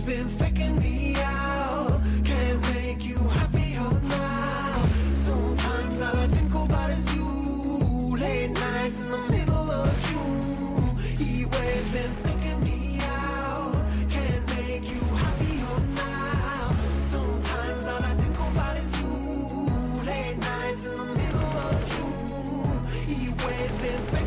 been faking me out. Can't make you happier now. Sometimes all I think about is you. Late nights in the middle of June. Heat waves been faking me out. Can't make you happier now. Sometimes all I think about is you. Late nights in the middle of June. Heat waves been faking